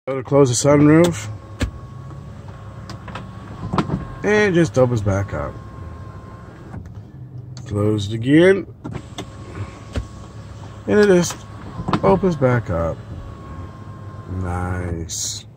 Go to close the sunroof, and it just opens back up. Closed again, and it just opens back up. Nice.